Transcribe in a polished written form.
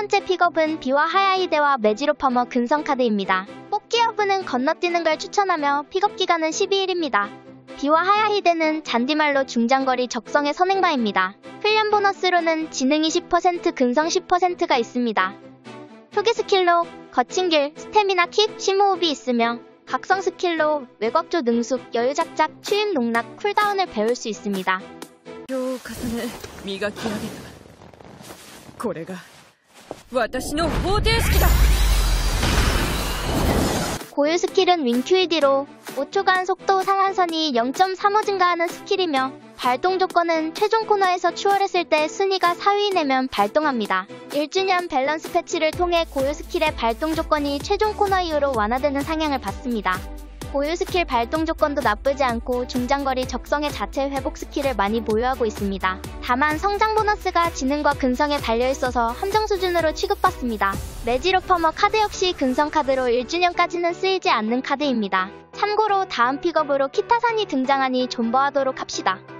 번째 픽업은 비와 하야히데와 매지로파머 근성 카드입니다. 뽑기 여부는 건너뛰는 걸 추천하며 픽업 기간은 12일입니다. 비와 하야히데는 잔디말로 중장거리 적성의 선행바입니다. 훈련 보너스로는 지능 20%, 근성 10%가 있습니다. 투기 스킬로 거친 길, 스태미나 킥, 심호흡이 있으며 각성 스킬로 외곽조 능숙, 여유작작, 추임 농락, 쿨다운을 배울 수 있습니다. を重ね磨き上げた。これが私の方程式だ。 고유 스킬은 윙 QED로 5초간 속도 상한선이 0.35 증가하는 스킬이며 발동 조건은 최종 코너에서 추월했을 때 순위가 4위 내면 발동합니다. 1주년 밸런스 패치를 통해 고유 스킬의 발동 조건이 최종 코너 이후로 완화되는 상향을 받습니다. 고유 스킬 발동 조건도 나쁘지 않고 중장거리 적성의 자체 회복 스킬을 많이 보유하고 있습니다. 다만 성장 보너스가 지능과 근성에 달려있어서 함정 수준으로 취급받습니다. 매지로퍼머 카드 역시 근성 카드로 1주년까지는 쓰이지 않는 카드입니다. 참고로 다음 픽업으로 키타산이 등장하니 존버하도록 합시다.